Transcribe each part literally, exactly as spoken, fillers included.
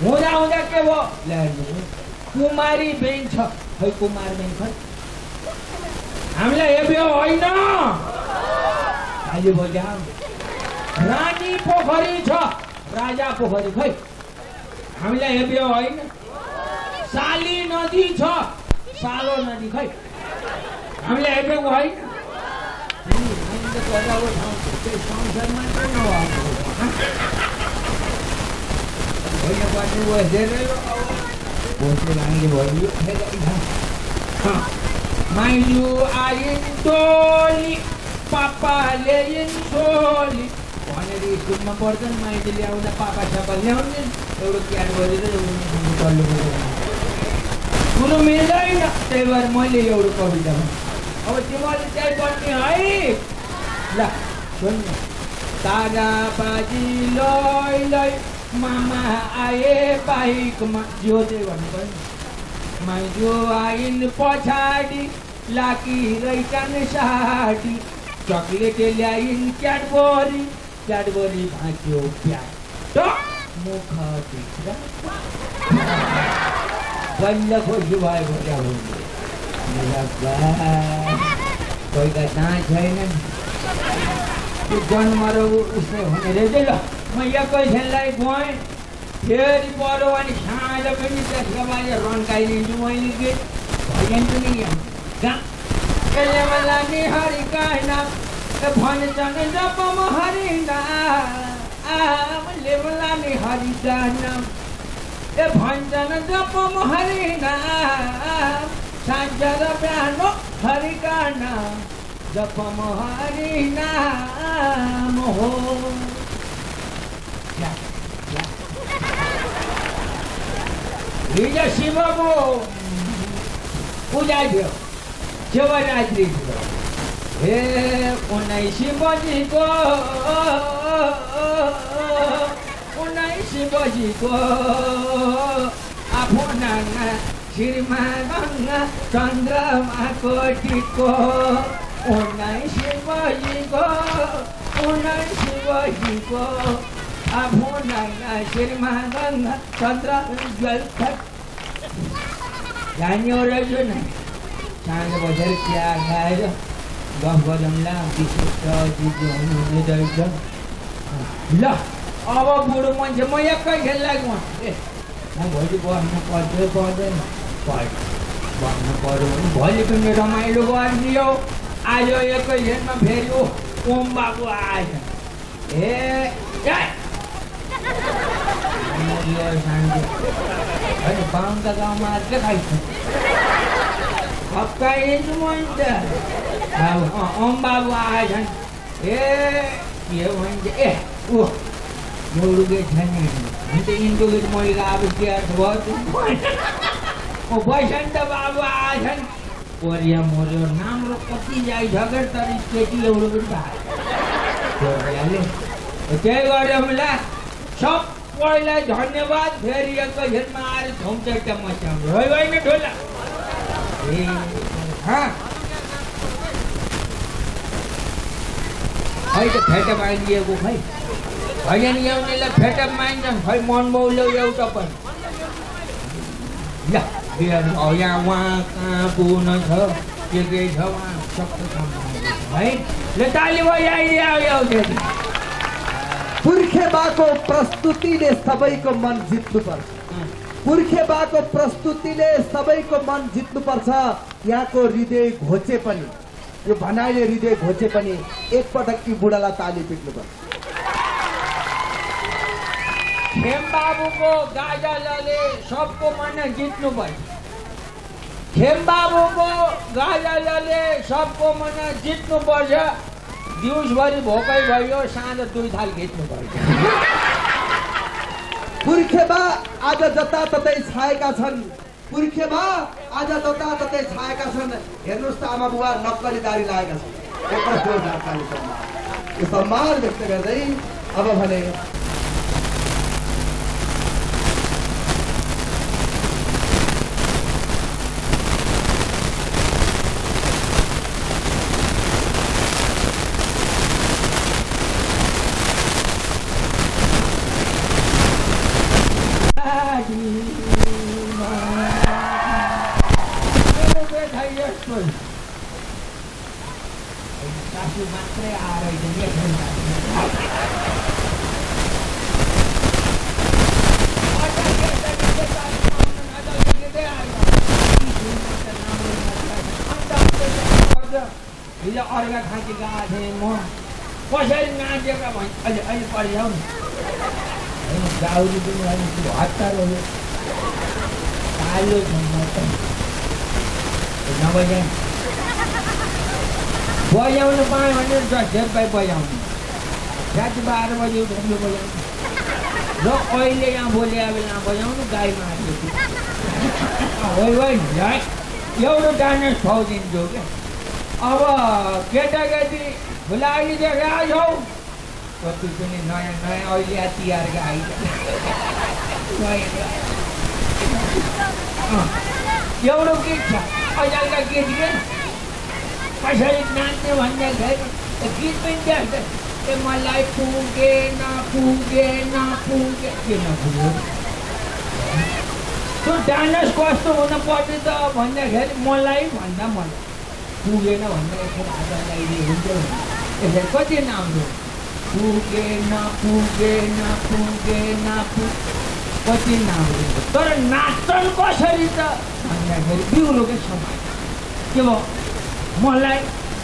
हुँदा हुँदा के भयो कुमारी बेङ छ खै कुमार बेङ खै हामीलाई हेप्यो होइन अहिले बोल्दा रानी पोखरी छ राजा पोखरी खै हामीलाई हेप्यो होइन साली नदी छ सालो नदी खै हामीलाई हेपेको होइन संसारमा माइजू आइन् टोली पापाले छोली भनेर स्कुलमा पढ्छन् माइजू ल्याउँदा पापा सापा ल्याउने एउटा क्याट गरेर एउटा कुरो मिल्दैन त्यही भएर मैले एउटा कविता अब तिमीहरूले त्यही पढ्ने है ल सुन्नु तारा बाजी लै लै मामा आए बाइकमा जो चाहिँ भन्नुपर्ने माइजो आइन् पछाडि लाकी रैछन् साडी चक्लेट ल्याइन् क्याडबरी क्याडबरी भाँच्यो प्याट मुखभित्र बल्ल खोजी भएको क्या कोहीका दाँत छैनन् त्यो जन्म र उसले हुने रहेछ ल म एकैछिनलाई गएँ फेरि पढो अनि साँझ पनि त्यसको बाजे रन्काइदिन्छु मैले के भइदिन्छु नि यहाँ यसले मलाई नि हरिका नाम भन्छन् जपम हरि नामले मलाई नि हरिका नाम ए भन्छन् जपम हरि नाम साँझ र बिहान हरिका नाम जपम हरि नाम हो हिजो शिवको पूजा थियो शिवरात्रि थियो हे उन्नाइस बजीको उन्नाइस बजीको आफू नाना श्रीमा गङ्गा चन्द्रमाको टिको उन्नाइस बजीको उन्नाइस बजीको आफू नाना श्रीमा गङ्गा चन्द्र जान्यो रहेछ नि साँझ बसेर चिया खाएर गफ गरौँला विशिष्ट चिज हुनुहुने रहेछ ल अब बुढो मान्छे म एकै खेल्लाको ए म भोलि बस्नु पर्छ पर्दैन बस्नु पऱ्यो भने भोलि पनि रमाइलो गरिदियो आज एकै खेलमा फेरि ओम बाबु आएछ ए होइन बाहुनका गाउँमा के खाइन्छ हप्काइदिन्छु म त ओम बाबु आएछन् ए के भन्छ ए ऊ एउटा गेट छैन अन्त यिनको गेट मैले अब के भयो ओ बैसन्त बाबु आएछन् परिया मर्यो राम्रो कति जाइसक्यो तर केटी एउटा पनि पाएन त्यही गऱ्यो होला सबैलाई धन्यवाद फेरि एकैछिनमा आएर झुम्चैटा मचाउनु है होइन ढोला ए खै त फेटा मागिदिएको खै भैया ल्याउनेलाई फेटा मागिन्छन् खै मन मौलो एउटा पनि ल यहाँ उहाँ कहाँ पुग्न छ के के छ उहाँ सबै है ल ताली भयो आइदियो पुर्खे बाको प्रस्तुतिले सबैको मन जित्नुपर्छ पुर्खे बाको प्रस्तुतिले सबैको मन जित्नुपर्छ यहाँको हृदय घोचे पनि यो भनाइले हृदय घोचे पनि एकपटक यी बुढालाई ताली पिट्नुपर्छ खेम बाबुको गाजाले सबको मन जित्नु पर्छ खेम बाबुको गाजाले सबको मन जित्नु पर्छ दिउँसभरि भोकै भयो साँझ दुई थाल घिच्नु पर्छ पुर्खेबा आज जताततै छाएका छन् पुर्खेबा आज जताततै छाएका छन् हेर्नुहोस् त आमा बुवा नक्कली दारी लागेका छन् एउटा जोरदार ताली सम्मान यो सम्मान व्यक्त गर्दै अब भने आएर हिजो अर्का खाँची गएको थिएँ म कसरी नाचेका भन् अहिले अहिले परिजाउ नि गाउरी पनि अलिक हतार हो कालो छ नबजा बजाउनु पाएँ भने झेप्पै बजाउनु राति बाह्र बजी उठ्नु बजाउनु र अहिले यहाँ बोलेको बेला बजाउनु गाई मार्नु होइ होइन है एउटा डान्स खुवाउदिन्छु क्या अब केटाकेटी फुलाली देखाएको छौ कति पनि नयाँ नयाँ अहिले तिहारको आइज एउटा गीत छ अहिलेका गीत के कसरी नाच्ने भन्दाखेरि गीत पनि देख्छ ए मलाई पुगे नपुगे नपुगे के नपुग्यो त्यो डान्स कस्तो हुन पर्ने त भन्दाखेरि मलाई भन्दा मलाई पुगेन भन्दा यसो हात लगाइदिए हुन्थ्यो यसरी कति राम्रो पुगे नपुगे नपुगे नपु कति राम्रो तर नाच्छन् कसरी त भन्दाखेरि बिग्रोकै समय के भयो मलाई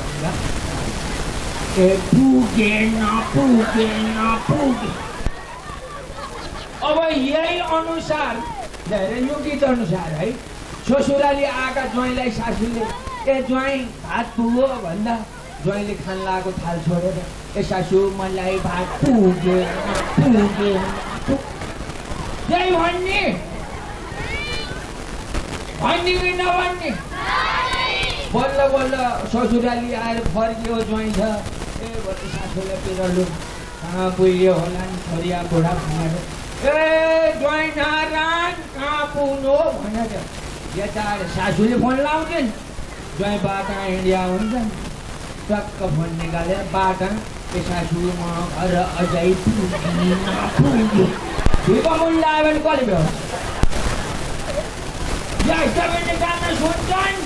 ए पुगे नपुगे नपुगे अब यही अनुसार यो गीत अनुसार है ससुराली आएका ज्वाइँलाई सासूले ए ज्वाइँ भात पुग्यो भन्दा ज्वाइँले खान लागेको थाल छोडेर ए सासू मलाई भात पुग्यो पुग्यो त्यही भन्ने भन्ने कि नभन्ने बल्ल बल्ल ससुराली आएर फर्कियो ज्वाइँ छ ए भन्छ सासूलाई पिरलु कहाँ पुग्यो होला नि छोरिया बुढा भनेर ए ज्वाइँ नारायण कहाँ पुग्नु भनेर यता सासूले फोन लाउँथ्यो नि ज्वाइँ बाटा हिँडिया हुन्छ नि टक्क फोन निकालेर बाटा ए सासू म घर अझै पुग्यो भिको मुन्ड आयो भने कसले भ्यो यस्तोले गाना सुन्छन्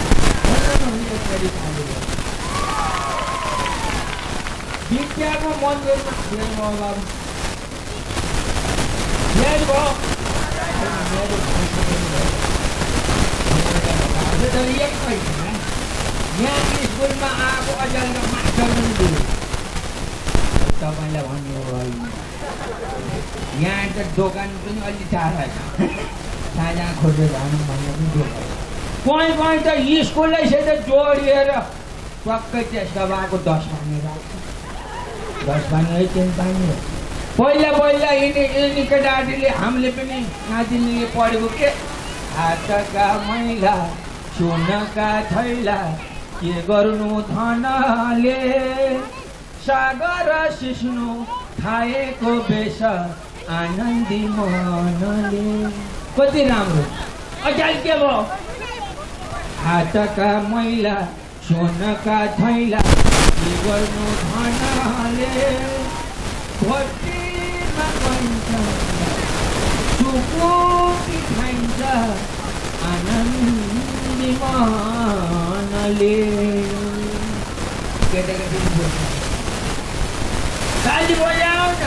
विद्याको मन्दिरमा मेरो भयो यहाँ स्कुलमा आएको अझैका मास्टर पनि दियो तपाईँलाई भन्नु भयो यहाँ त दोकान पनि अलिक टाढा छ साझा खोजेर भनौँ भन्ने पनि दोकान कहीँ कहीँ त स्कुलैसित जोडिएर टक्कै त्यस्तो भएको दस पानी राख्छ दस पानी है तिन पानी हो पहिला पहिला यिनी यिनी केटाहरूले हामीले पनि नातिनीले पढेको के हातका मैला सुनका थैला के गर्नु धनले सागर सिस्नु खाएको बेस आनन्दी मनले कति राम्रो अझै के भयो हातका मैला सुनका थैला के गर्नु धनले भट्टीमा बन्छ सुकुटी खाइन्छ आनन्दी मनले केटाकेटी ताली बजाऊ न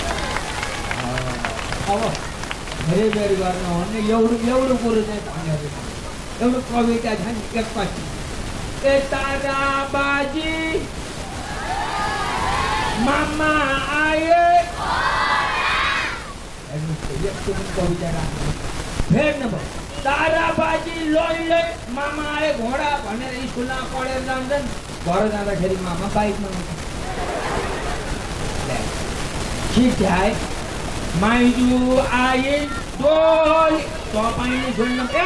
अब धेरै बेर गर्नु हो भने एउटा एउटा कुरो चाहिँ भनेर एउटा कविता छ नि एकपछि ए तारा बाजी मामा आए यस्तो पनि कविता राख्नु फेर्नु भयो तारा बाजी लोइ लोइ मामा आए घोडा भनेर स्कुलमा पढेर जान्छन् घर जाँदाखेरि मामा बाइकमा आउँछ ठिक है माइजू आए डोली तपाईँले सुन्नु ए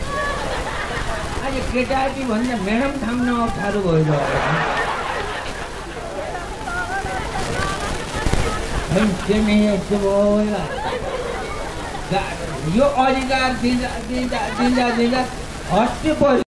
आज केटाकेटी भन्दा म्याडम थाम्न अप्ठ्यारो भयो यस्तो भयो यो अधिकार दिँदा दिँदा दिँदा दिँदा हट्नु पर्यो